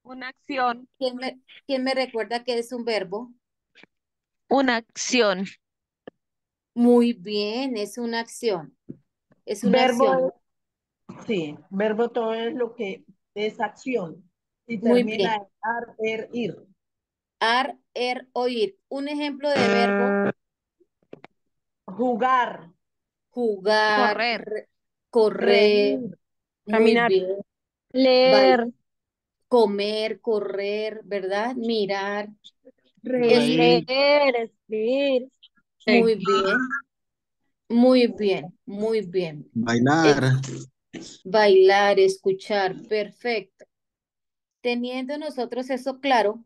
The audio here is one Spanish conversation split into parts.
Una acción. ¿Quién me recuerda que es un verbo? Una acción. Muy bien, es una acción. Es una Verbo acción. sí, verbo todo es lo que es acción y Muy termina bien. en ar, er, ir. Ar, er, oír. Un ejemplo de verbo, Jugar, jugar, Correr. correr. reír, Muy Caminar, bien. Bai- leer, comer, correr, ¿verdad? Mirar. Es reír, leer, escribir, muy bien. Muy bien. Muy bien. Bailar. Ex- bailar, escuchar. Perfecto. Teniendo nosotros eso claro,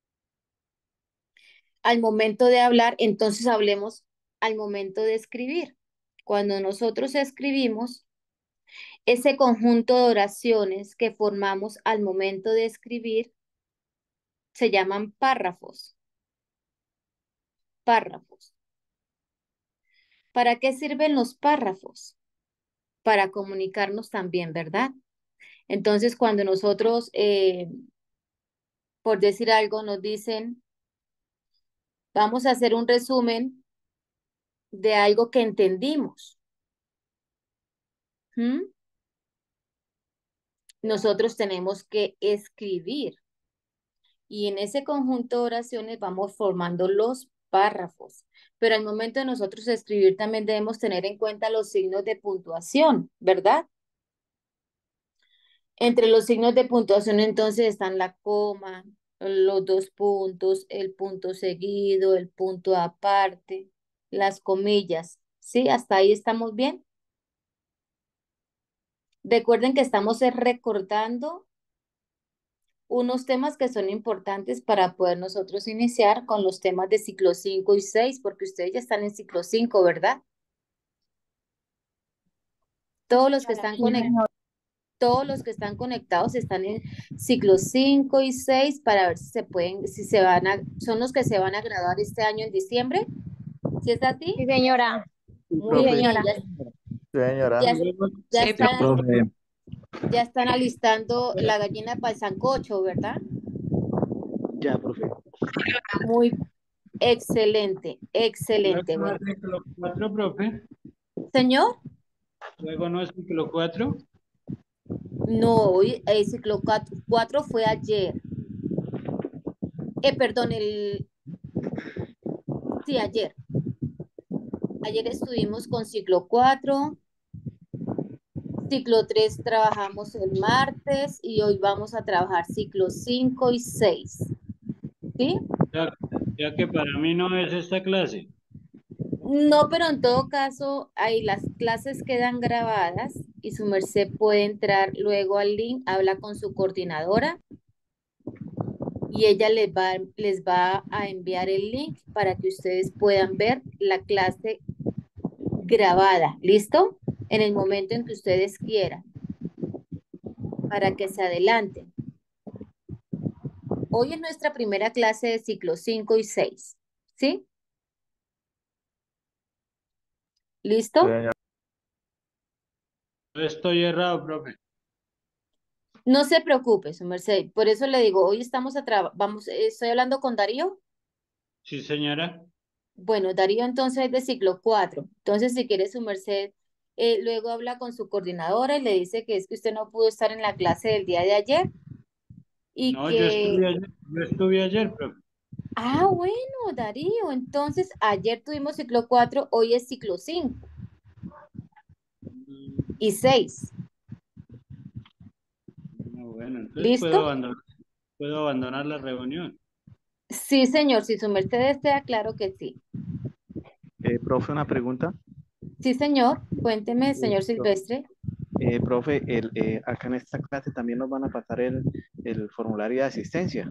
al momento de hablar, entonces hablemos al momento de escribir. Cuando nosotros escribimos, ese conjunto de oraciones que formamos al momento de escribir se llaman párrafos. Párrafos. ¿Para qué sirven los párrafos? Para comunicarnos también, ¿verdad? Entonces, cuando nosotros, por decir algo, nos dicen, vamos a hacer un resumen de algo que entendimos. ¿Mm? Nosotros tenemos que escribir y en ese conjunto de oraciones vamos formando los párrafos. Pero al momento de nosotros escribir también debemos tener en cuenta los signos de puntuación, ¿verdad? Entre los signos de puntuación entonces están la coma, los dos puntos, el punto seguido, el punto aparte, las comillas. ¿Sí? ¿Hasta ahí estamos bien? Recuerden que estamos recordando unos temas que son importantes para poder nosotros iniciar con los temas de ciclo 5 y 6 porque ustedes ya están en ciclo 5, ¿verdad? Todos los que están sí, señor. todos los que están conectados están en ciclo 5 y 6 para ver si se pueden, si se van a, son los que se van a graduar este año en diciembre. ¿Sí es así? Sí, señora. Sí, Sí, Muy profe. bien, señora. ya, Señora. ya Sí, Sí, están, profe. profe. ya están alistando la gallina para el sancocho, ¿verdad? Ya, profe. Muy excelente, Luego excelente. no Bueno, es ciclo 4, profe. señor. Luego no es ciclo 4. No, hoy el ciclo 4 fue ayer. Perdón, sí, ayer. Ayer estuvimos con ciclo 4, ciclo 3 trabajamos el martes y hoy vamos a trabajar ciclo 5 y 6. ¿Sí? Ya, ya que para mí no es esta clase. No, pero en todo caso, ahí las clases quedan grabadas y su merced puede entrar luego al link, habla con su coordinadora y ella les va a enviar el link para que ustedes puedan ver la clase grabada, ¿listo? En el momento en que ustedes quieran, para que se adelanten. Hoy es nuestra primera clase de ciclo 5 y 6, ¿sí? ¿Listo? Señor. Estoy errado, profe. No se preocupe, su merced. Por eso le digo, hoy estamos vamos, estoy hablando con Darío. Sí, señora. Bueno, Darío entonces es de ciclo 4. Entonces, si quiere su merced, luego habla con su coordinadora y le dice que es que usted no pudo estar en la clase del día de ayer y No, que, yo estuve ayer, profe. bueno, Darío, entonces ayer tuvimos ciclo 4, hoy es ciclo 5 y 6. No, bueno, entonces ¿Listo? puedo abandonar la reunión. Sí, señor, si su merced desea, claro que sí. Profe, una pregunta. Sí, señor, cuénteme, Eh, señor pro- Silvestre. profe, acá en esta clase también nos van a pasar el formulario de asistencia.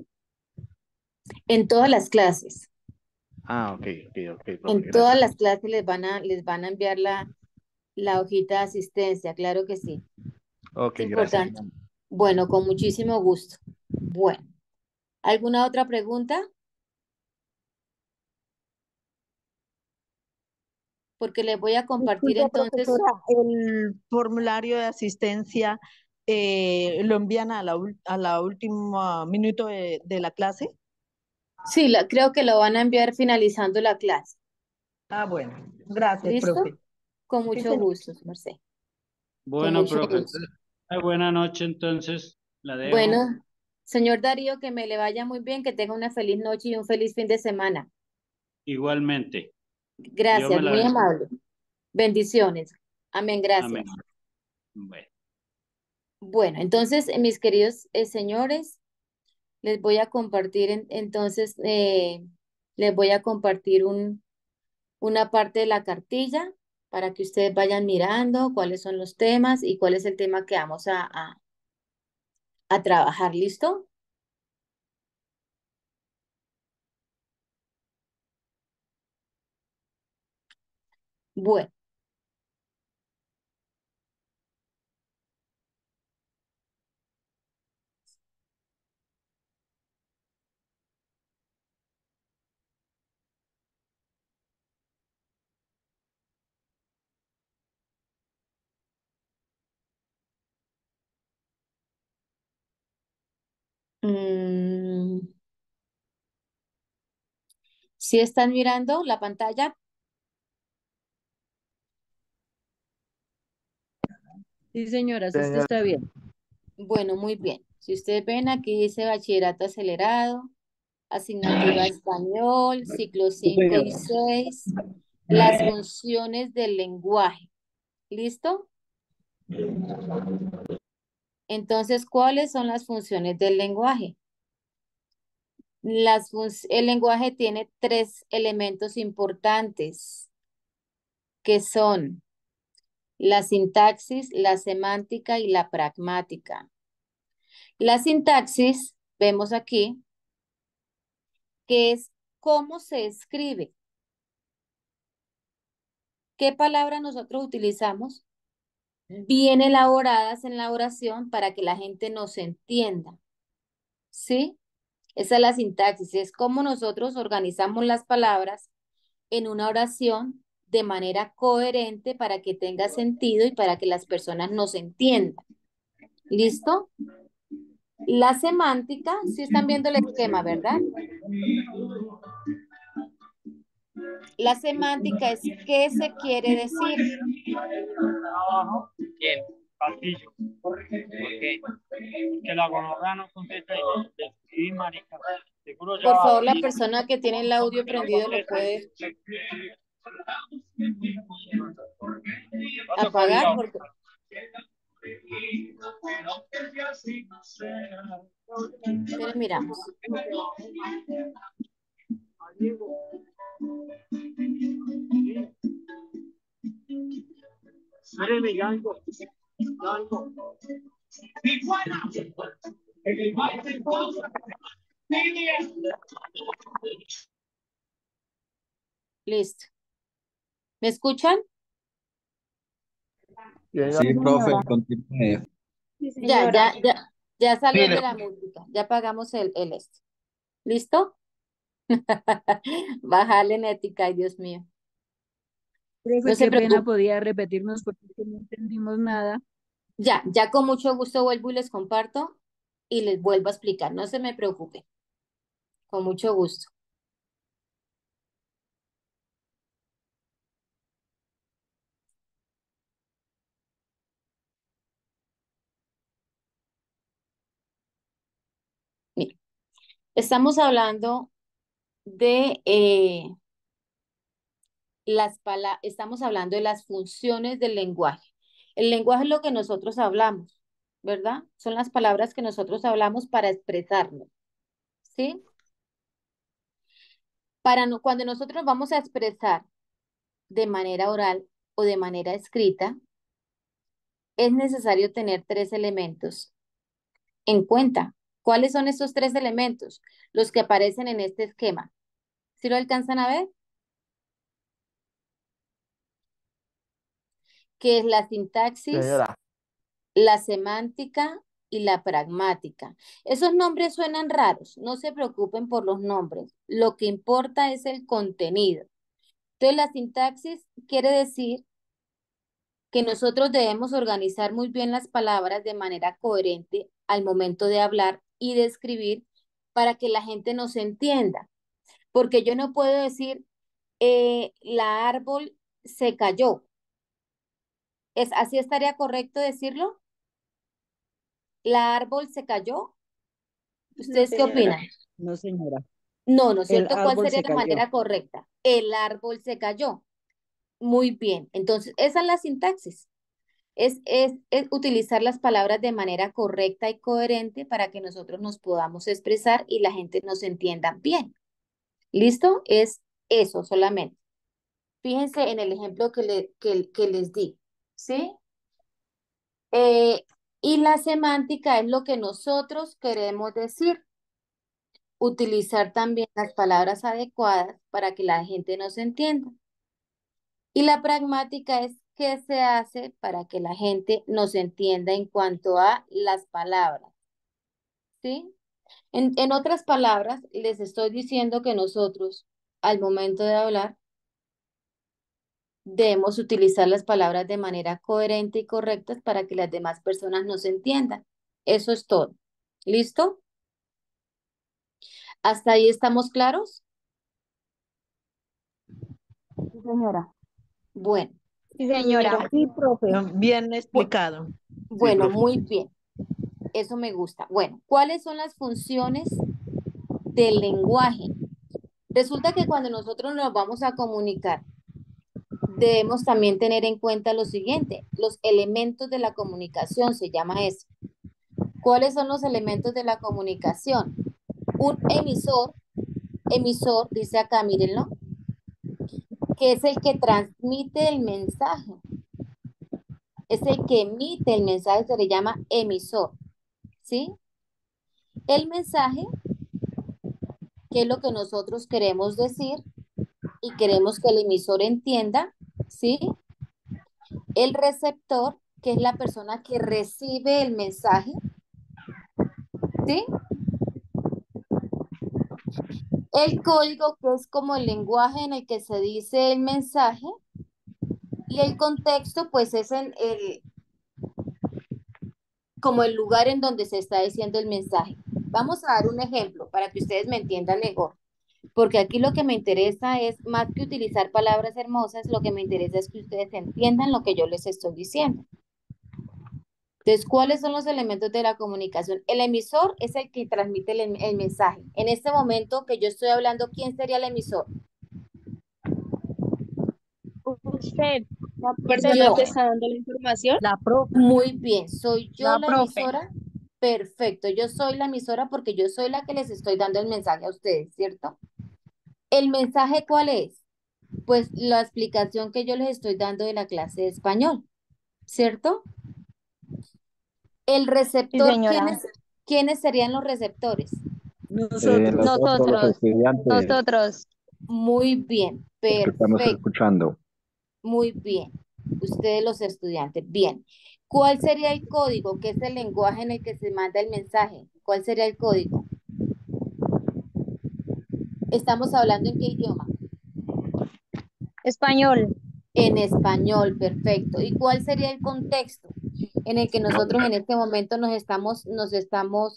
En todas las clases, Ah, ok, ok, ok, profe, en todas gracias. las clases les van a enviar la hojita de asistencia, claro que sí. Ok, Es gracias. importante. Bueno, con muchísimo gusto. Bueno, ¿alguna otra pregunta? Porque les voy a compartir Disculpe, entonces, profesora, el formulario de asistencia lo envían a la última minuto de la clase. Sí, creo que lo van a enviar finalizando la clase. Ah, bueno, gracias, ¿Listo? profe. Con Sí, mucho señor. gusto, Merced. Con Bueno, mucho profe, gusto. entonces, buena noche entonces, la dejo. Bueno, señor Darío, que me le vaya muy bien, que tenga una feliz noche y un feliz fin de semana. Igualmente. Dios Gracias, me la muy bendiga. amable. Bendiciones. Amén, Amén. gracias. Bueno. Bueno, entonces, mis queridos señores, les voy a compartir, entonces, les voy a compartir una parte de la cartilla para que ustedes vayan mirando cuáles son los temas y cuál es el tema que vamos a trabajar. ¿Listo? Bueno. ¿Sí están mirando la pantalla? Sí, señora, sí está bien. Bueno, muy bien. Si ustedes ven, aquí dice bachillerato acelerado, asignatura español, ciclo Sí, 5 y señora. 6, las funciones del lenguaje. ¿Listo? Entonces, ¿cuáles son las funciones del lenguaje? El lenguaje tiene tres elementos importantes, que son la sintaxis, la semántica y la pragmática. La sintaxis, vemos aquí, que es cómo se escribe. ¿Qué palabras nosotros utilizamos? Bien elaboradas en la oración para que la gente nos entienda. ¿Sí? Esa es la sintaxis, es cómo nosotros organizamos las palabras en una oración de manera coherente para que tenga sentido y para que las personas nos entiendan. ¿Listo? La semántica, sí están viendo el esquema, ¿verdad? La semántica es qué se quiere decir. Trabajo y el pasillo. Porque la gonorrea no contesta y le escribí, marica. Seguro ya Por va. favor, la persona que tiene el audio No prendido lo contesta. puede ¿Cuándo fue apagar obligado? porque pero miramos. Míreme, Yango. Yango. Listo. ¿Me escuchan? Sí, profe, continúe. Sí, Ya, señora. ya, ya, ya salió el de Mire, la música. Ya apagamos el este. ¿Listo? Bájale en ética, ay Dios mío. No Profe, se qué pena, preocupe. podía repetirnos porque es que no entendimos nada. Ya con mucho gusto vuelvo y les comparto y les vuelvo a explicar. No se me preocupe. Con mucho gusto. Mire, estamos hablando de estamos hablando de las funciones del lenguaje. El lenguaje es lo que nosotros hablamos, ¿verdad? Son las palabras que nosotros hablamos para expresarnos, ¿sí? Cuando nosotros vamos a expresar de manera oral o de manera escrita, es necesario tener tres elementos en cuenta. ¿Cuáles son esos tres elementos? Los que aparecen en este esquema. ¿Sí lo alcanzan a ver? Que es la sintaxis, la semántica y la pragmática. Esos nombres suenan raros, no se preocupen por los nombres. Lo que importa es el contenido. Entonces, la sintaxis quiere decir que nosotros debemos organizar muy bien las palabras de manera coherente al momento de hablar y de escribir para que la gente nos entienda. Porque yo no puedo decir, la árbol se cayó. ¿Así estaría correcto decirlo? ¿La árbol se cayó? ¿Ustedes qué opinan? No, señora. No, ¿no es El cierto? ¿Cuál árbol sería se la cayó. manera correcta? El árbol se cayó. Muy bien. Entonces, esa es la sintaxis. Es utilizar las palabras de manera correcta y coherente para que nosotros nos podamos expresar y la gente nos entienda bien. ¿Listo? Es eso solamente. Fíjense en el ejemplo que les di, ¿sí? Y la semántica es lo que nosotros queremos decir. Utilizar también las palabras adecuadas para que la gente nos entienda. Y la pragmática es qué se hace para que la gente nos entienda en cuanto a las palabras, ¿sí? En otras palabras, les estoy diciendo que nosotros, al momento de hablar, debemos utilizar las palabras de manera coherente y correcta para que las demás personas nos entiendan. Eso es todo. ¿Listo? ¿Hasta ahí estamos claros? Sí, señora. Bueno, Sí, señora. Sí, profe, bien explicado. bueno, profe. muy bien. Eso me gusta. Bueno, ¿cuáles son las funciones del lenguaje? Resulta que cuando nosotros nos vamos a comunicar, debemos también tener en cuenta lo siguiente, los elementos de la comunicación, se llama eso. ¿Cuáles son los elementos de la comunicación? Un emisor, dice acá, mírenlo, que es el que transmite el mensaje. Es el que emite el mensaje, se le llama emisor, ¿sí? El mensaje, que es lo que nosotros queremos decir y queremos que el emisor entienda, ¿sí? El receptor, que es la persona que recibe el mensaje, ¿sí? El código, que es como el lenguaje en el que se dice el mensaje, y el contexto, pues es como el lugar en donde se está diciendo el mensaje. Vamos a dar un ejemplo para que ustedes me entiendan mejor, porque aquí lo que me interesa es, más que utilizar palabras hermosas, lo que me interesa es que ustedes entiendan lo que yo les estoy diciendo. Entonces, ¿cuáles son los elementos de la comunicación? El emisor es el que transmite el mensaje. En este momento que yo estoy hablando, ¿quién sería el emisor? Usted, la persona Yo. que está dando la información. La profe. Muy bien, ¿soy yo La la profe. emisora? Perfecto, yo soy la emisora porque yo soy la que les estoy dando el mensaje a ustedes, ¿cierto? ¿El mensaje cuál es? Pues la explicación que yo les estoy dando de la clase de español, ¿cierto? El Sí, receptor, señora. ¿quiénes serían los receptores? Nosotros. Nosotros los Nosotros. estudiantes, Nosotros. Muy bien, los que estamos perfecto, escuchando. muy bien. Ustedes los estudiantes, bien. ¿Cuál sería el código, que es el lenguaje en el que se manda el mensaje? ¿Cuál sería el código? ¿Estamos hablando en qué idioma? Español. En español, perfecto. ¿Y cuál sería el contexto en el que nosotros en este momento nos estamos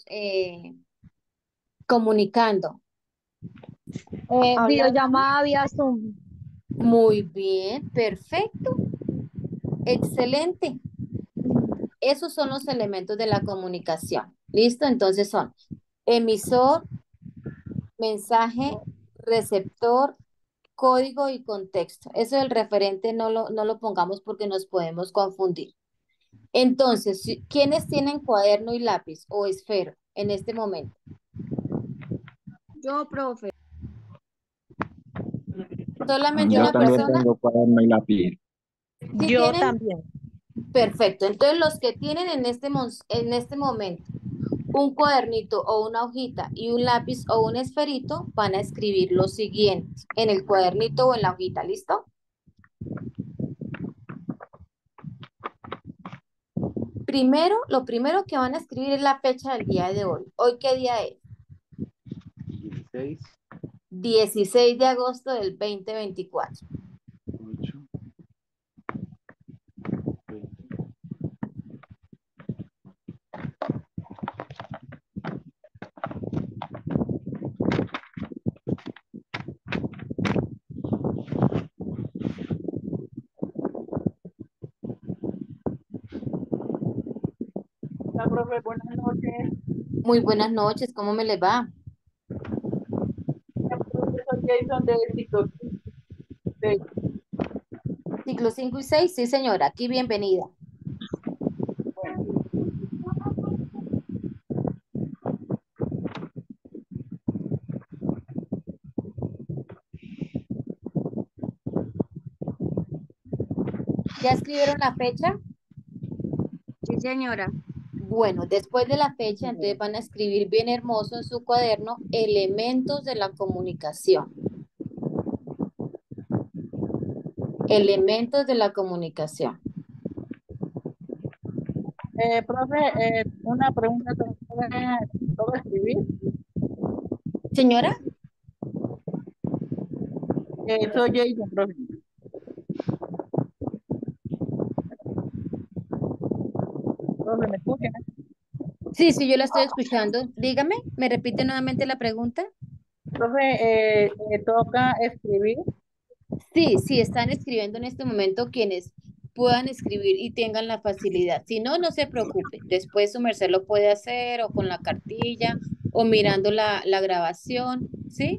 comunicando? Hablando. Videollamada vía Zoom. Muy bien, perfecto, excelente. Esos son los elementos de la comunicación. ¿Listo? Entonces son emisor, mensaje, receptor, código y contexto. Eso del referente no lo pongamos porque nos podemos confundir. Entonces, ¿quiénes tienen cuaderno y lápiz o esfero en este momento? Yo, profe. ¿Solamente Yo una también persona? tengo cuaderno y lápiz. ¿Sí Yo tienen? también. Perfecto. Entonces, los que tienen en este momento un cuadernito o una hojita y un lápiz o un esferito, van a escribir lo siguiente en el cuadernito o en la hojita, ¿listo? Primero, lo primero que van a escribir es la fecha del día de hoy. ¿Hoy qué día es? 16, 16 de agosto del 2024. 8, profe, buenas noches. Muy buenas noches, ¿cómo me les va? Profesor Jason de ciclo 6. Ciclo 5 y 6, sí señora, aquí bienvenida. ¿Ya escribieron la fecha? Sí, señora. Bueno, después de la fecha, entonces van a escribir bien hermoso en su cuaderno elementos de la comunicación. Elementos de la comunicación. Profe, una pregunta, ¿todo escribir? Señora, Soy Jason, profe. Profe, ¿me escucha? sí, yo la estoy escuchando. Dígame, ¿me repite nuevamente la pregunta? Profe, toca escribir. Sí, están escribiendo en este momento quienes puedan escribir y tengan la facilidad. Si no, no se preocupe. Después su merced lo puede hacer o con la cartilla o mirando la grabación, ¿sí?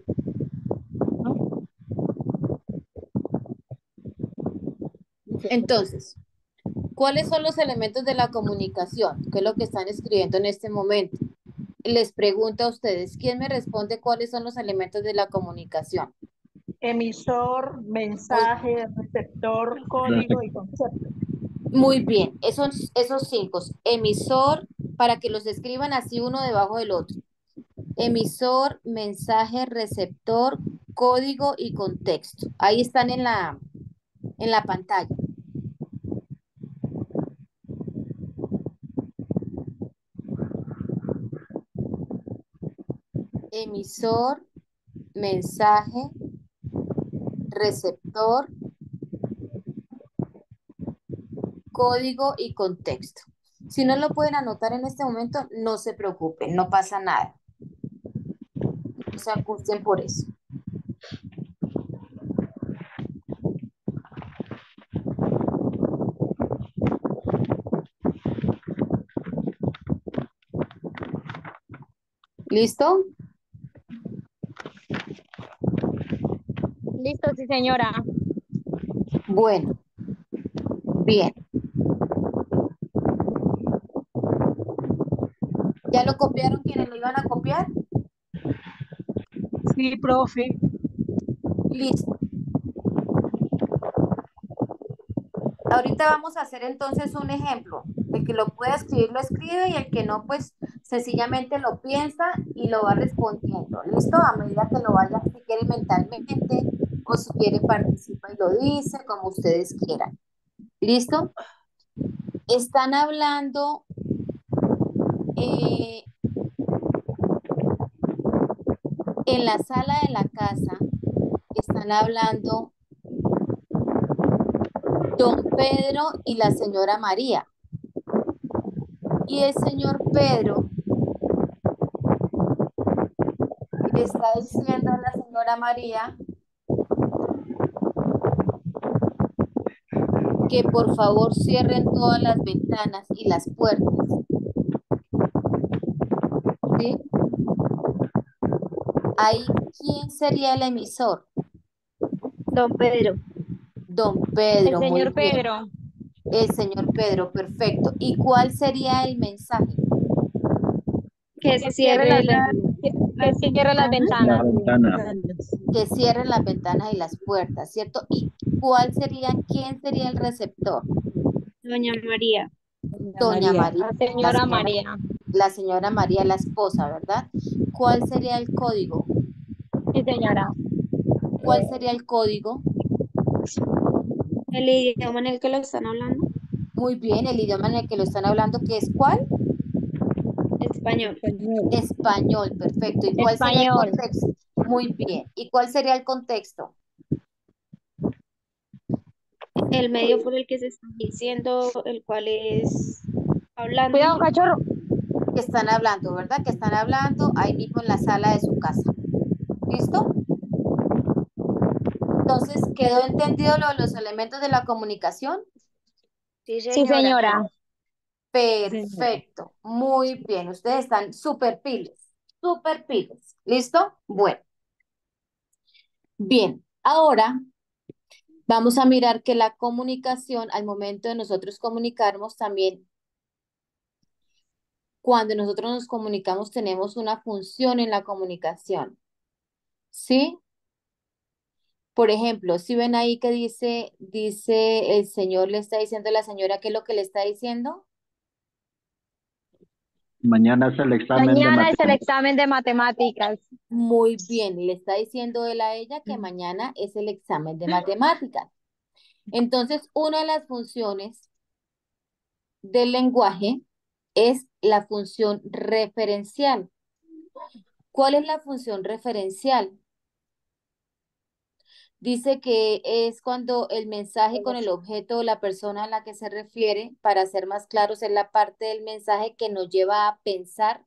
Entonces, ¿cuáles son los elementos de la comunicación? ¿Qué es lo que están escribiendo en este momento? Les pregunto a ustedes, ¿quién me responde cuáles son los elementos de la comunicación? Emisor, mensaje, receptor, código y concepto. Muy bien, esos 5, emisor, para que los escriban así uno debajo del otro. Emisor, mensaje, receptor, código y contexto. Ahí están en la pantalla. Emisor, mensaje, receptor, código y contexto. Si no lo pueden anotar en este momento, no se preocupen, no pasa nada. No se angustien por eso. ¿Listo? Listo, sí, señora. Bueno, bien. ¿Ya lo copiaron quienes lo iban a copiar? Sí, profe. Listo. Ahorita vamos a hacer entonces un ejemplo. El que lo pueda escribir, lo escribe y el que no, pues sencillamente lo piensa y lo va respondiendo. ¿Listo? A medida que lo vaya, si quiere mentalmente o si quiere participa y lo dice, como ustedes quieran. ¿Listo? Están hablando en la sala de la casa, están hablando don Pedro y la señora María. Y el señor Pedro le está diciendo a la señora María que por favor cierren todas las ventanas y las puertas. ¿Sí? Ahí, ¿quién sería el emisor? Don Pedro. Don Pedro, El muy señor bien. Pedro. El señor Pedro, perfecto. ¿Y cuál sería el mensaje? Que cierre las La ventanas. ventana. Que cierren las ventanas y las puertas, ¿cierto? ¿Y quién sería el receptor? Doña María. Doña María. La señora María. La señora María, la esposa, ¿verdad? ¿Cuál sería el código? Sí, señora. ¿Cuál sería el código? El idioma en el que lo están hablando. Muy bien, el idioma en el que lo están hablando, ¿qué es cuál? Español. Español, perfecto. ¿Y cuál sería el Español. contexto? Muy bien. ¿Y cuál sería el contexto? El medio por el que se está diciendo, el cual es hablando. Cuidado, cachorro. Que están hablando, ¿verdad? Que están hablando ahí mismo en la sala de su casa. ¿Listo? Entonces, ¿quedó entendido lo de los elementos de la comunicación? Sí, señora. Perfecto, muy bien. Ustedes están súper piles, súper piles. ¿Listo? Bueno, bien. Ahora vamos a mirar que la comunicación, al momento de nosotros comunicarnos, también cuando nosotros nos comunicamos tenemos una función en la comunicación. ¿Sí? Por ejemplo, si ven ahí que dice el señor le está diciendo a la señora, ¿qué es lo que le está diciendo? Mañana es el examen de Mañana es el matemáticas. examen de matemáticas. Muy bien, le está diciendo él a ella que mañana es el examen de matemáticas. Entonces, una de las funciones del lenguaje es la función referencial. ¿Cuál es la función referencial? Dice que es cuando el mensaje con el objeto o la persona a la que se refiere, para ser más claros, es la parte del mensaje que nos lleva a pensar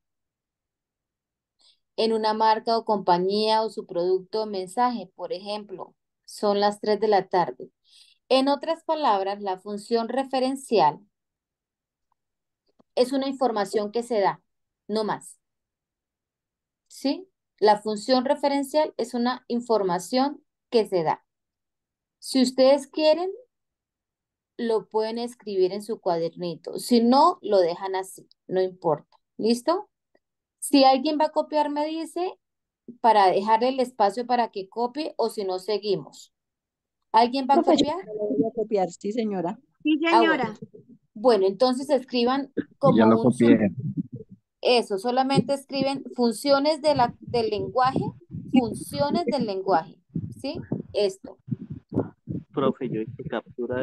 en una marca o compañía o su producto o mensaje. Por ejemplo, son las 3 de la tarde. En otras palabras, la función referencial es una información que se da, no más. ¿Sí? La función referencial es una información que se da. Si ustedes quieren, lo pueden escribir en su cuadernito. Si no, lo dejan así, no importa. ¿Listo? Si alguien va a copiar, me dice para dejar el espacio para que copie o si no, seguimos. ¿Alguien va a Profesora, copiar? lo voy a copiar, sí, señora. Sí, Ah, bueno. señora. Bueno, entonces escriban Y ya como lo un... copié. Eso, solamente escriben funciones del lenguaje, funciones del lenguaje, ¿sí? Esto. Profe, yo hice captura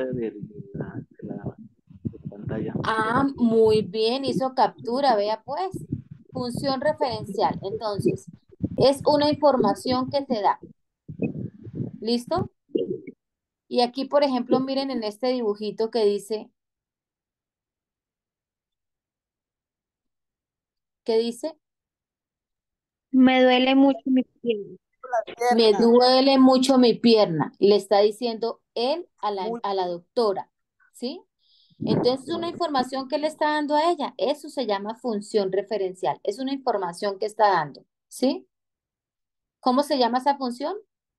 de pantalla. Ah, muy bien, hizo captura, vea pues. Función referencial. Entonces, es una información que se da. ¿Listo? Y aquí, por ejemplo, miren en este dibujito que dice, ¿qué dice? Me duele mucho mi piel. Me duele mucho mi pierna. Le está diciendo él a la doctora, ¿sí? Entonces, es una información que le está dando a ella. Eso se llama función referencial. Es una información que está dando, ¿sí? ¿Cómo se llama esa función?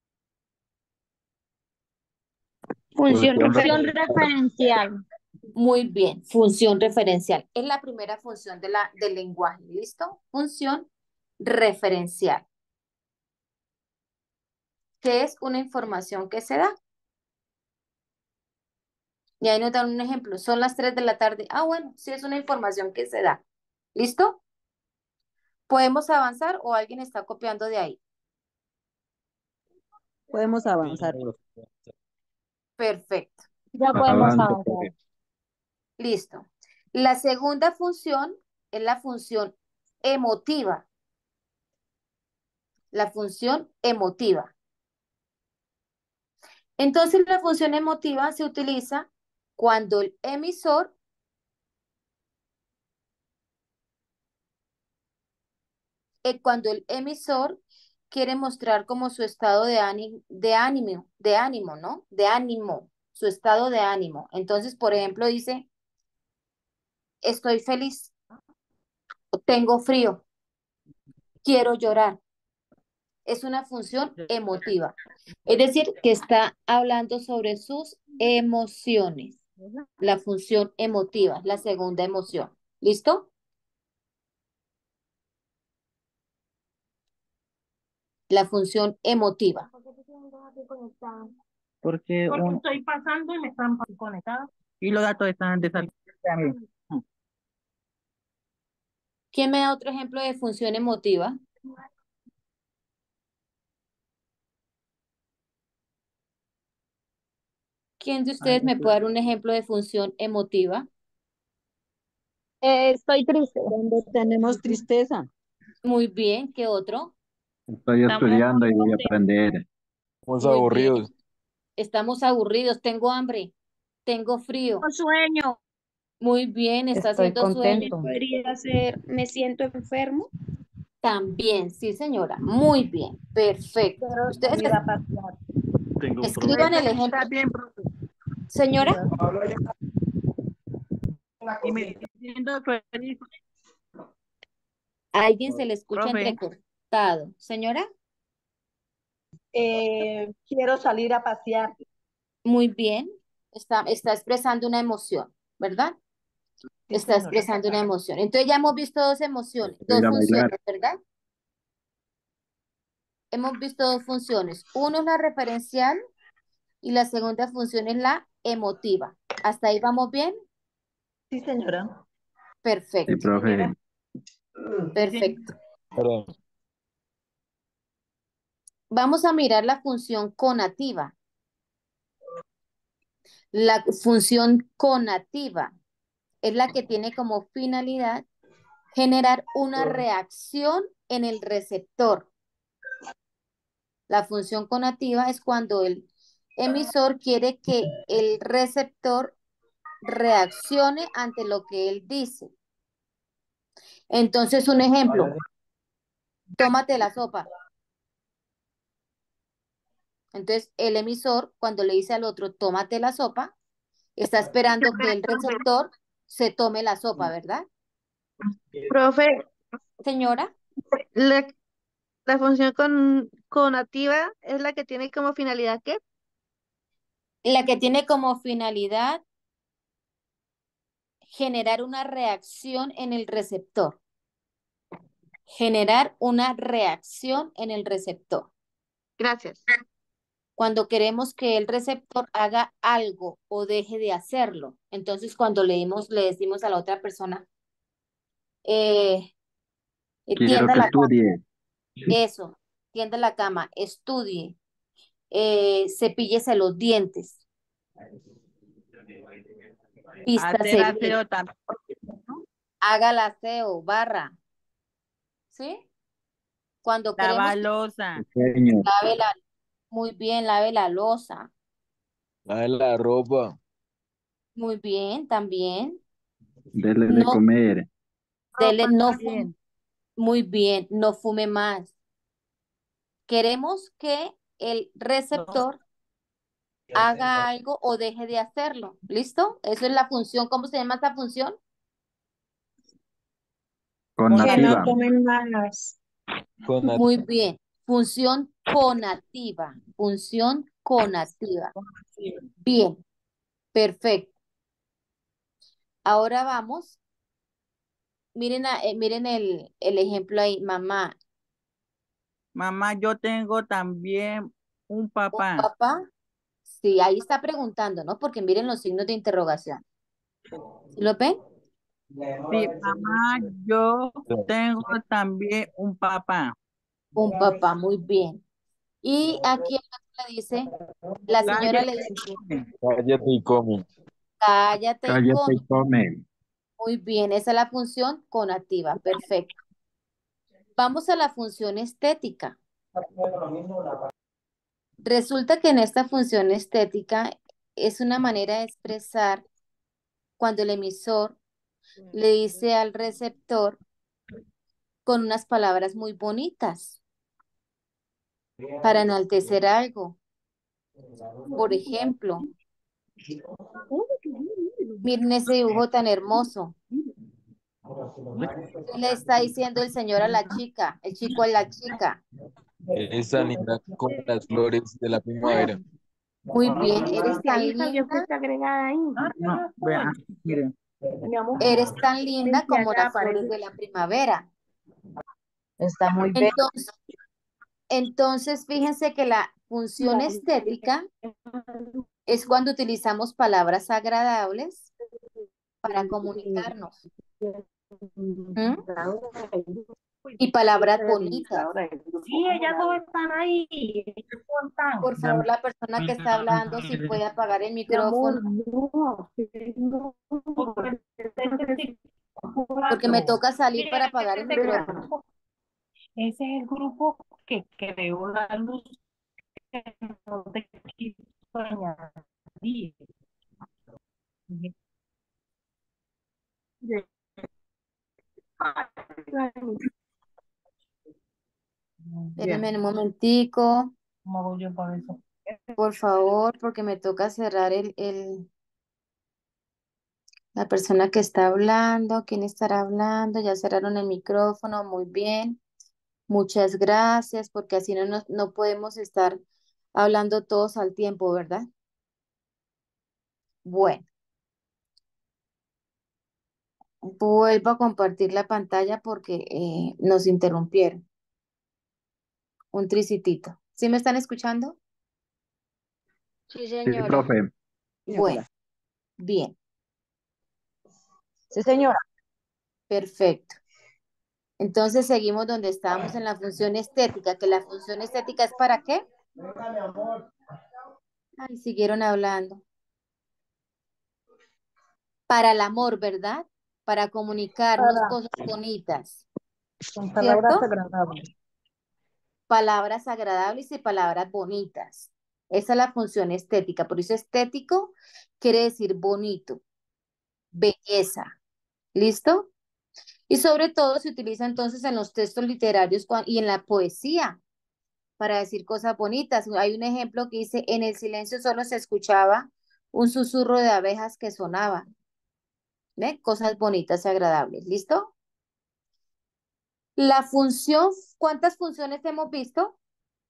Función Función referencial. Muy bien, función referencial. Es la primera función del lenguaje, ¿listo? Función referencial, que es una información que se da. Y ahí nos dan un ejemplo. Son las 3 de la tarde. Ah, bueno, sí es una información que se da. ¿Listo? ¿Podemos avanzar o alguien está copiando de ahí? Podemos avanzar. Perfecto. Ya podemos Avance, avanzar. profe. Listo. La segunda función es la función emotiva. La función emotiva. Entonces, la función emotiva se utiliza cuando el emisor quiere mostrar como su estado de ánimo, ¿no? De ánimo, su estado de ánimo. Entonces, por ejemplo, dice, estoy feliz, tengo frío, quiero llorar. Es una función emotiva. Es decir, que está hablando sobre sus emociones. La función emotiva, la segunda emoción. ¿Listo? La función emotiva. Porque Estoy pasando y me están conectados. Y los datos están desactivados. ¿Quién me da otro ejemplo de función emotiva? ¿Quién de ustedes me puede dar un ejemplo de función emotiva? Estoy triste. Cuando tenemos tristeza. Muy bien, ¿qué otro? Estoy estudiando y voy a aprender. Estamos Muy bien. aburridos. Estamos aburridos, tengo hambre, tengo frío. Sueño. Muy bien, está Estoy haciendo sueño. contento. Podría ser, me siento enfermo. También, sí, señora. Muy bien, perfecto. Ustedes tengo un escriban el ejemplo. Está bien, profe. Señora, Y me está diciendo feliz. A alguien se le escucha Profe. entrecortado. Señora, Quiero salir a pasear. muy bien. Está expresando una emoción, ¿verdad? Sí, Está señora. expresando una emoción. Entonces ya hemos visto dos emociones, Quiero ir dos a bailar. funciones, ¿verdad? Hemos visto dos funciones. Uno es la referencial y la segunda función es la emotiva. ¿Hasta ahí vamos bien? Sí, señora. Sí, Perfecto, profe. perfecto. Vamos a mirar la función conativa. La función conativa es la que tiene como finalidad generar una reacción en el receptor. La función conativa es cuando el emisor quiere que el receptor reaccione ante lo que él dice. Entonces, un ejemplo, tómate la sopa. Entonces, el emisor, cuando le dice al otro, tómate la sopa, está esperando que el receptor se tome la sopa, ¿verdad? Profe, Señora, la, la función conativa es la que tiene como finalidad ¿qué? la que tiene como finalidad generar una reacción en el receptor. Generar una reacción en el receptor. Gracias. Cuando queremos que el receptor haga algo o deje de hacerlo. Entonces, cuando le decimos a la otra persona, Quiero tienda que la cama, estudie. eso, tienda la cama, estudie, cepíllese los dientes, vístase Hacer bien, aseo también. haga el aseo, barra, ¿sí? Cuando queremos Lava que loza. Pequeño. lave la, muy bien, lave la loza, Lave la ropa. muy bien, también. Dele de No, comer. dele, no fume, Bien. muy bien, no fume más. Queremos que el receptor haga algo o deje de hacerlo. ¿Listo? Eso es la función. ¿Cómo se llama esta función? Que no Conativa. tomen más. Muy bien. Función conativa. Función conativa. Bien. Perfecto. Ahora vamos. Miren, miren el ejemplo ahí. Mamá, Mamá, yo tengo también un ¿un papá. papá? Sí, ahí está preguntando, ¿no? Porque miren los signos de interrogación. ¿Sí lo ven? Sí, mamá, yo tengo también un papá. Un papá, muy bien. Y aquí le dice, la señora le Cállate dice, y come. Cállate y come. cállate y Cállate come. y come. Muy bien, esa es la función conativa, perfecto. Vamos a la función estética. Resulta que en esta función estética es una manera de expresar cuando el emisor le dice al receptor con unas palabras muy bonitas para enaltecer algo. Por ejemplo, miren ese dibujo tan hermoso. ¿Qué le está diciendo el señor a la chica? El chico a la chica. Es tan linda como las flores de la primavera. Muy bien, eres Que tan ahí salió que linda, está agregada ahí. No, vean, miren. Mi amor, eres tan linda decía como acá las flores aparece. de la primavera. Está muy bien. Entonces, fíjense que la función estética es cuando utilizamos palabras agradables para comunicarnos. ¿Mm? Y palabras bonitas. Sí, ellas dos están ahí. Por favor, la persona que está hablando, si puede apagar el Mi amor, micrófono, no. porque me toca salir para apagar el Mira, micrófono. ese es el grupo que creó la luz que no te quiso añadir. Espérenme un momentico, ¿Cómo hago yo para eso? por favor, porque me toca cerrar La persona que está hablando, ¿quién estará hablando? Ya cerraron el micrófono, muy bien. Muchas gracias, porque así no podemos estar hablando todos al tiempo, ¿verdad? Bueno, vuelvo a compartir la pantalla porque nos interrumpieron. Un tricitito. ¿Sí me están escuchando? Sí, Sí, señora. profe. Bueno, bien, Sí, señora. perfecto. Entonces seguimos donde estábamos en la función estética, que la función estética es ¿para qué? Ay, siguieron hablando. Para el amor, ¿verdad? Para comunicarnos Para, cosas bonitas, con palabras ¿cierto? agradables. Palabras agradables y palabras bonitas. Esa es la función estética. Por eso estético quiere decir bonito, belleza. ¿Listo? Y sobre todo se utiliza entonces en los textos literarios y en la poesía para decir cosas bonitas. Hay un ejemplo que dice, en el silencio solo se escuchaba un susurro de abejas que sonaba. ¿Ve? Cosas bonitas y agradables. ¿Listo? La función, ¿cuántas funciones hemos visto?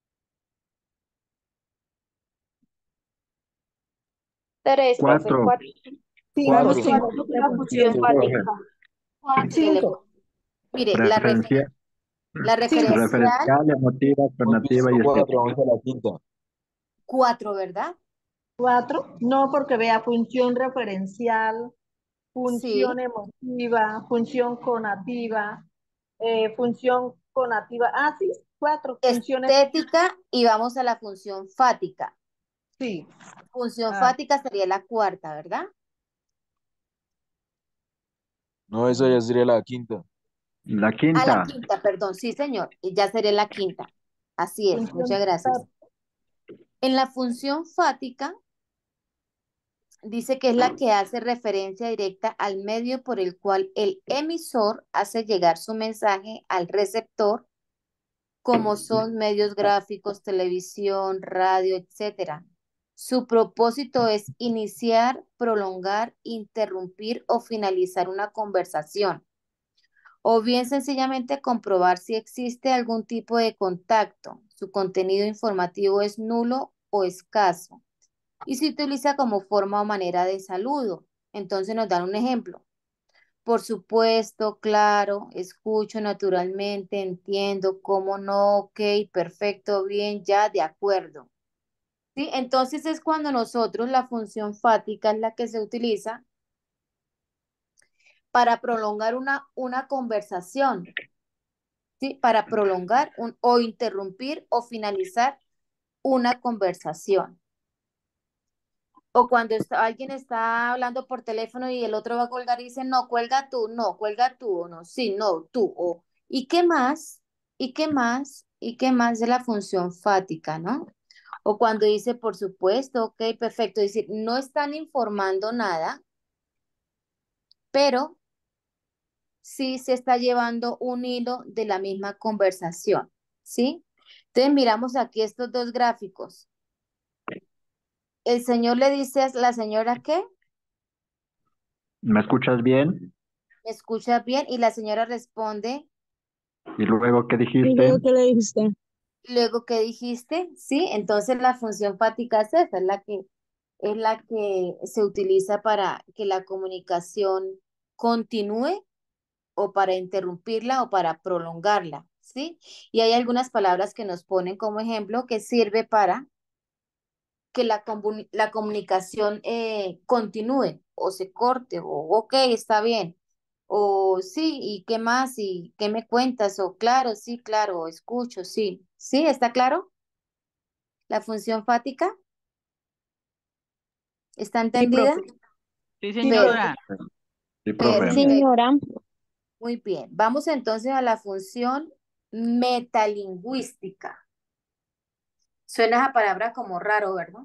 Tres, profe. 4. Cuatro. Cinco, Cuatro. cinco. Cuatro con La la función función Sí, fáctica. profe. fática. Mire, Cinco. mire, Referencia, la Cinco. referencial, referencial, emotiva, Hemos alternativa visto y cuatro, estética. vamos a la quinta. 4, ¿verdad? 4. No, porque vea función referencial, Sí, función emotiva, función conativa, función conativa. Ah, sí, 4 funciones. estética y vamos a la función fática. Sí. Función Ah, fática sería la cuarta, ¿verdad? No, esa ya sería la quinta. La A la quinta. quinta, perdón, sí, señor, y ya sería la quinta. Así es, muchas función gracias. En la función fática dice que es la que hace referencia directa al medio por el cual el emisor hace llegar su mensaje al receptor, como son medios gráficos, televisión, radio, etcétera. Su propósito es iniciar, prolongar, interrumpir o finalizar una conversación, o bien sencillamente comprobar si existe algún tipo de contacto. Su contenido informativo es nulo o escaso y se utiliza como forma o manera de saludo. Entonces nos dan un ejemplo. Por supuesto, claro, escucho naturalmente, entiendo, cómo no, ok, perfecto, bien, ya, de acuerdo. ¿Sí? Entonces es cuando nosotros la función fática es la que se utiliza para prolongar una conversación, ¿sí? Para prolongar o interrumpir o finalizar una conversación. O cuando alguien está hablando por teléfono y el otro va a colgar y dice, no, cuelga tú, o no, sí, no, tú, o, ¿y qué más? ¿Y qué más? ¿Y qué más de la función fática, no? O cuando dice, por supuesto, ok, perfecto, es decir, no están informando nada, pero sí se está llevando un hilo de la misma conversación, ¿sí? Entonces miramos aquí estos dos gráficos. El señor le dice a la señora, ¿qué? ¿Me escuchas bien? ¿Me escucha bien? Y la señora responde, ¿Y luego qué ¿Y dijiste? luego qué le dijiste? luego, ¿qué dijiste? Sí, entonces la función fática es esa, es la que se utiliza para que la comunicación continúe o para interrumpirla o para prolongarla, ¿sí? Y hay algunas palabras que nos ponen como ejemplo que sirve para que la comunicación continúe o se corte o ok, está bien. O sí, ¿y qué más? ¿Y qué me cuentas? O claro, sí, claro, escucho, sí. ¿Sí? ¿Está claro? La función fática, ¿está Sí, entendida? profe. Sí, Sí, señora. profe. Sí, Sí, profe. Perfecto. señora. Muy bien. Vamos entonces a la función metalingüística. Suena esa palabra como raro, ¿verdad?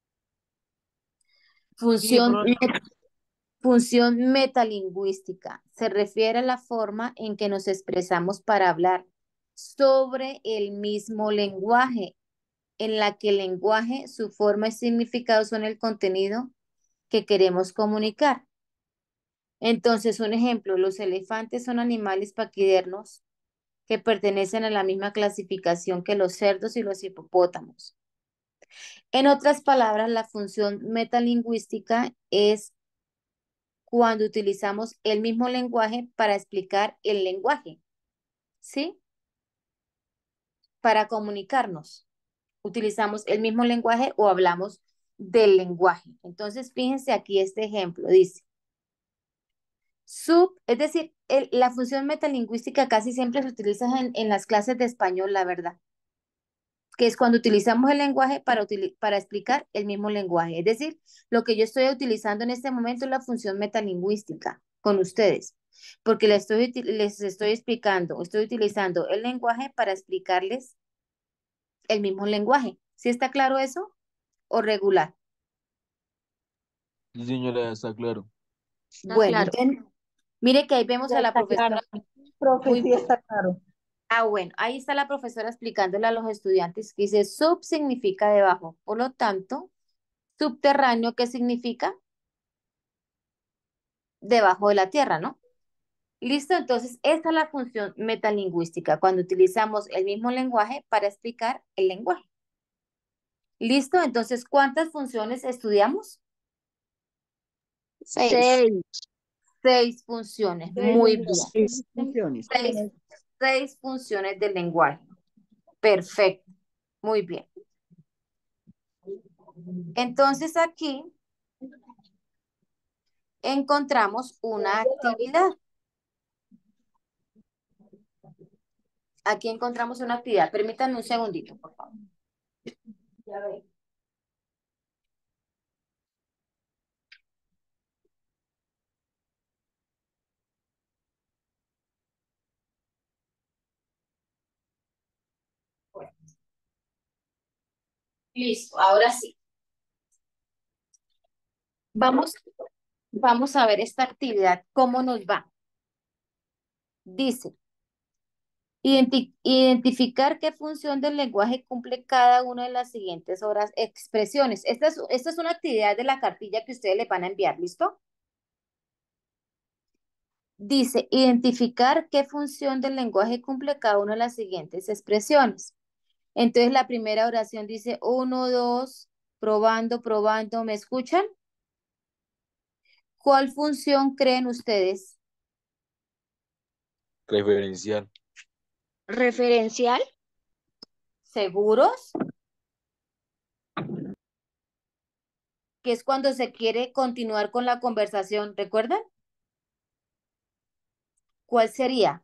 Sí, Función, profe. función metalingüística. Se refiere a la forma en que nos expresamos para hablar sobre el mismo lenguaje, en la que el lenguaje, su forma y significado son el contenido que queremos comunicar. Entonces, un ejemplo, los elefantes son animales paquidernos que pertenecen a la misma clasificación que los cerdos y los hipopótamos. En otras palabras, la función metalingüística es cuando utilizamos el mismo lenguaje para explicar el lenguaje, ¿sí? Para comunicarnos. Utilizamos el mismo lenguaje o hablamos del lenguaje. Entonces, fíjense aquí este ejemplo, dice, es decir, la función metalingüística casi siempre se utiliza en las clases de español, la verdad, que es cuando utilizamos el lenguaje para explicar el mismo lenguaje. Es decir, lo que yo estoy utilizando en este momento es la función metalingüística con ustedes, porque les estoy explicando, estoy utilizando el lenguaje para explicarles el mismo lenguaje. ¿Sí está claro eso? ¿O regular? Sí, señora, está claro. Bueno, claro. entonces, mire que ahí vemos Ya a la está claro. profesora. Profe, Muy sí bien. está claro. Ah, bueno, ahí está la profesora explicándole a los estudiantes que dice sub significa debajo. Por lo tanto, subterráneo, ¿qué significa? Debajo de la tierra, ¿no? Listo, entonces esta es la función metalingüística, cuando utilizamos el mismo lenguaje para explicar el lenguaje. Listo, entonces, ¿cuántas funciones estudiamos? 6. 6 funciones, Seis muy bien. funciones. Funciones. 6 funciones del lenguaje. Perfecto, muy bien. Entonces aquí encontramos una actividad. Aquí encontramos una actividad. Permítanme un segundito, por favor. Ya ve. Bueno. Listo, ahora sí. Vamos a ver esta actividad, cómo nos va. Dice, identificar qué función del lenguaje cumple cada una de las siguientes expresiones. Esta es una actividad de la cartilla que ustedes le van a enviar, ¿listo? Dice, identificar qué función del lenguaje cumple cada una de las siguientes expresiones. Entonces, la primera oración dice, 1, 2, probando, probando, ¿me escuchan? ¿Cuál función creen ustedes? Referencial. Referencial. ¿Seguros? Que es cuando se quiere continuar con la conversación, ¿recuerdan? ¿Cuál sería?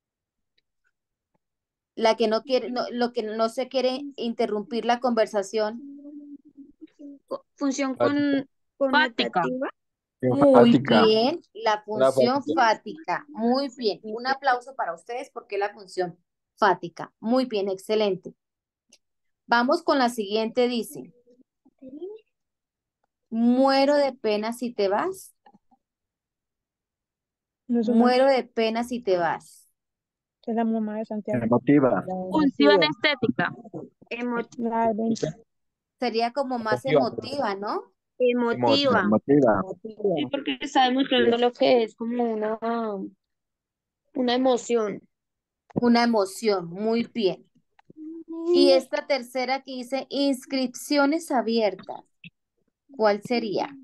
La que no quiere, lo que no se quiere interrumpir la conversación. Función Fática. connotativa. Muy Fática. bien, la Una función fática. fática. Muy bien. Un aplauso para ustedes porque la función fática. Muy bien, excelente. Vamos con la siguiente, dice. Muero de pena si te vas. Muero de pena si te vas. Es la mamá de Santiago. Emotiva. Función estética. Sería como más emotiva, ¿no? Emotiva. Emotiva. Sí, porque está demostrando lo que es como una emoción. Una emoción, muy bien. Y esta tercera que dice inscripciones abiertas. ¿Cuál sería?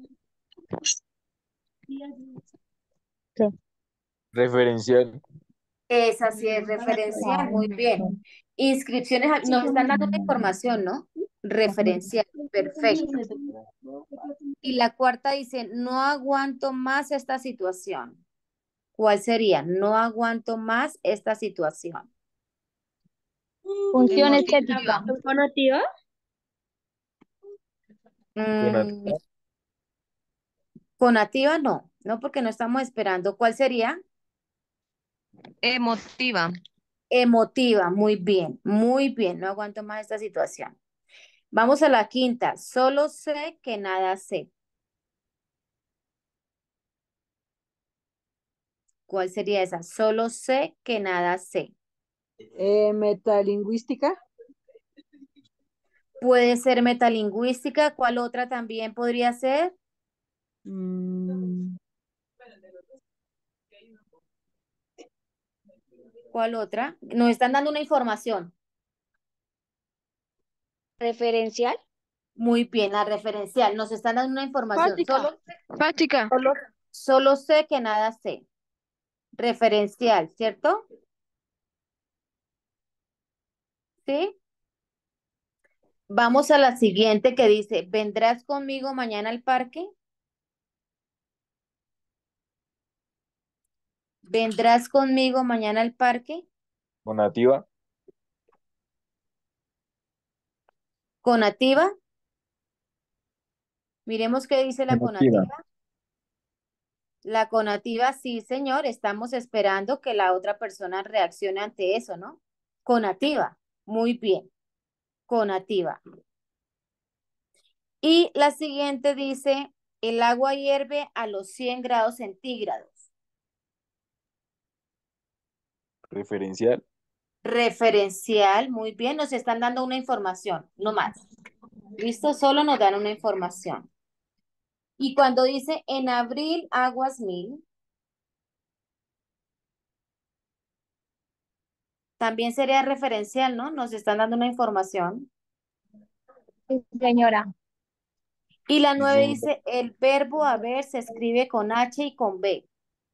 Referencial. Esa sí es referencial, muy bien. Inscripciones, nos están dando la información, ¿no? Referencial, perfecto. Y la cuarta dice, no aguanto más esta situación. ¿Cuál sería? No aguanto más esta situación. Función Emotiva. estética. ¿Connotativa? Mm, conativa no, no porque no estamos esperando. ¿Cuál sería? Emotiva. Emotiva, muy bien, no aguanto más esta situación. Vamos a la quinta, solo sé que nada sé. ¿Cuál sería esa? Solo sé que nada sé. Metalingüística. Puede ser metalingüística, ¿cuál otra también podría ser? ¿Cuál otra? Nos están dando una información. Referencial. Muy bien, la referencial. Nos están dando una información. Práctica. Solo sé que nada sé. Referencial, ¿cierto? ¿Sí? Vamos a la siguiente que dice, ¿vendrás conmigo mañana al parque? ¿Vendrás conmigo mañana al parque? Conativa. ¿Conativa? Miremos qué dice la Conativa. conativa. La conativa, sí, señor. Estamos esperando que la otra persona reaccione ante eso, ¿no? Conativa. Muy bien. Conativa. Y la siguiente dice, el agua hierve a los 100 grados centígrados. Referencial. Referencial, muy bien. Nos están dando una información, no más. ¿Listo? Solo nos dan una información. Y cuando dice en abril aguas 1000, también sería referencial, ¿no? Nos están dando una información. Sí, señora. Y la Sí, 9 señora. dice, el verbo haber se escribe con H y con B.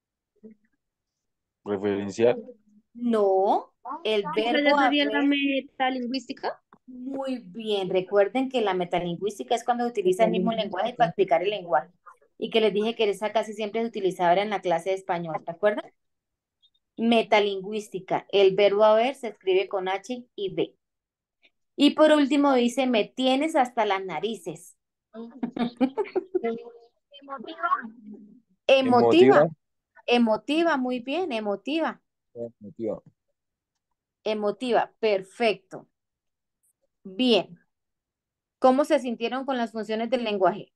Referencial. No, el ¿Esa verbo sería la haber, metalingüística? muy bien. Recuerden que la metalingüística es cuando utiliza el mismo lenguaje para explicar el lenguaje. Y que les dije que esa casi siempre se utilizaba era en la clase de español, ¿te acuerdan? Metalingüística. El verbo haber se escribe con H y B. Y por último dice, me tienes hasta las narices. Emotiva. Emotiva. Emotiva, muy bien, emotiva. Emotiva. Emotiva, perfecto. Bien. ¿Cómo se sintieron con las funciones del lenguaje?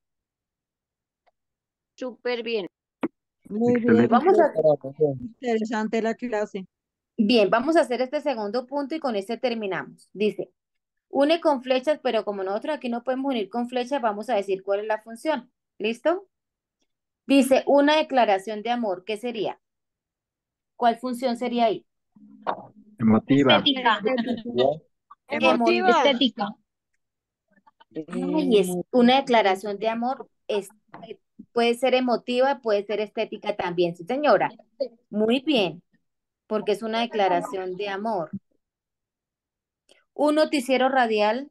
Súper bien. Muy bien, Excelente. Vamos a, interesante la clase. bien, vamos a hacer este segundo punto y con este terminamos. Dice, une con flechas, pero como nosotros aquí no podemos unir con flechas, vamos a decir cuál es la función. ¿Listo? Dice, una declaración de amor, ¿qué sería? ¿Cuál función sería ahí? Emotiva. Estética. Emotiva. Estética. Ay, es una declaración de amor, puede ser emotiva, puede ser estética también, sí, señora. Muy bien, porque es una declaración de amor. Un noticiero radial,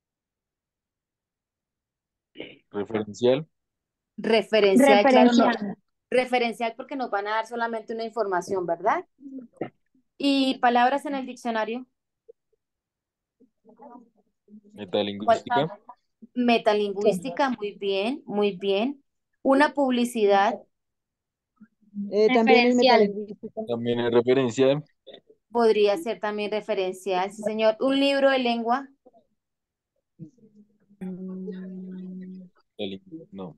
Referencial. referencial, claro, no, Referencial. referencial porque nos van a dar solamente una información, ¿verdad? Y palabras en el diccionario, ¿cuál? Metalingüística. Metalingüística, muy bien, muy bien. Una publicidad, También es Referencial. metalingüística. También es referencial. podría ser también referencial, sí, señor. Un libro de lengua, No.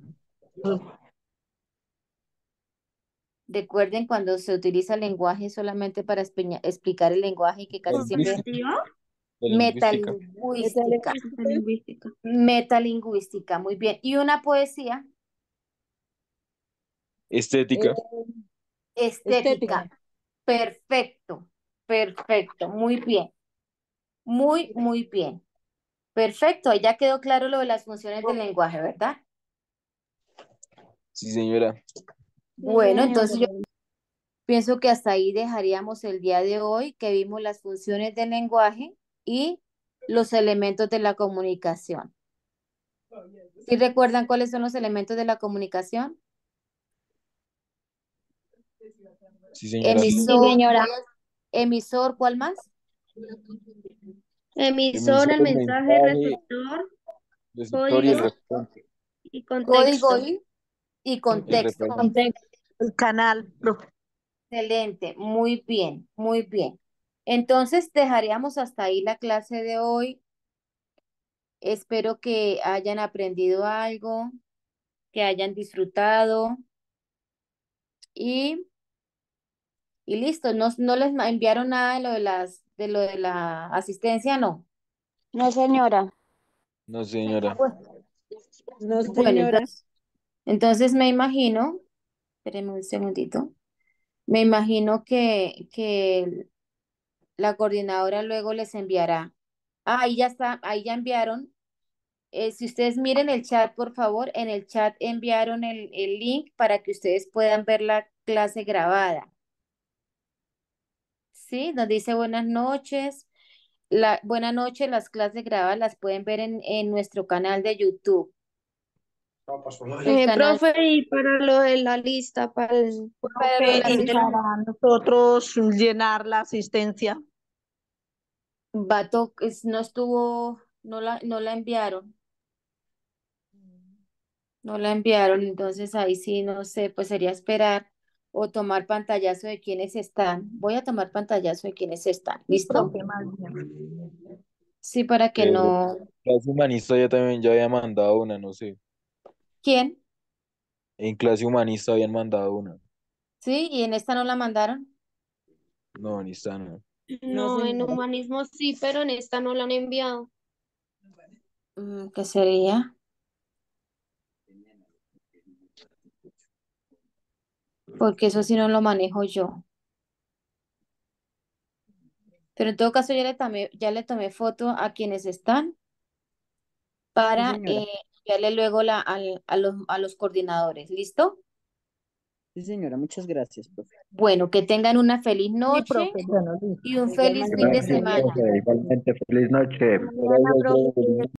recuerden cuando se utiliza el lenguaje solamente para explicar el lenguaje y que casi siempre ¿Comparativa? Metalingüística. metalingüística, Metalingüística. metalingüística, muy bien. Y una poesía Estética. estética, perfecto, perfecto, muy bien, muy bien, perfecto. Ahí ya quedó claro lo de las funciones del lenguaje, ¿verdad? Sí, señora. Bueno, entonces yo pienso que hasta ahí dejaríamos el día de hoy, que vimos las funciones del lenguaje y los elementos de la comunicación. ¿Sí recuerdan cuáles son los elementos de la comunicación? Sí, señora. Emisor, señora. emisor, ¿cuál más? Emisor, el mensaje, receptor, receptor y el código receptor. y Código contexto. y contexto. Contexto. El canal. Excelente, muy bien, muy bien. Entonces dejaríamos hasta ahí la clase de hoy. Espero que hayan aprendido algo, que hayan disfrutado y listo. No les enviaron nada de lo de la asistencia, no. No, señora. No, señora. No, Bueno, señora. entonces me imagino, espérenme un segundito, Me imagino que la coordinadora luego les enviará. Ah, ahí ya está, ahí ya enviaron. Si ustedes miren el chat, por favor, en el chat enviaron el link para que ustedes puedan ver la clase grabada. ¿Sí? Donde dice buenas noches. Buenas noches, las clases grabadas las pueden ver en nuestro canal de YouTube. El canal Profe, y para lo de la lista, para el para lo de la Y sesión, para nosotros llenar la asistencia. no estuvo, no la enviaron. No la enviaron, entonces ahí sí, no sé, pues sería esperar o tomar pantallazo de quienes están. Voy a tomar pantallazo de quienes están. ¿Listo? Profe, más bien. Sí, para que no. Clase humanista yo también ya había mandado una, no sé. ¿Quién? En clase humanista habían mandado una. Sí, y en esta no la mandaron. No, ni está, no. No, en humanismo sí, pero en esta no la han enviado. ¿Qué sería? Porque eso sí no lo manejo yo. Pero en todo caso ya le tomé foto a quienes están para señora. enviarle luego a los coordinadores. ¿Listo? Sí, señora, muchas gracias, profe. Bueno, que tengan una feliz Sí, noche profe, bueno, listo. y un Igual feliz fin de Gracias, semana. profe. Igualmente, feliz noche. Mañana, profe.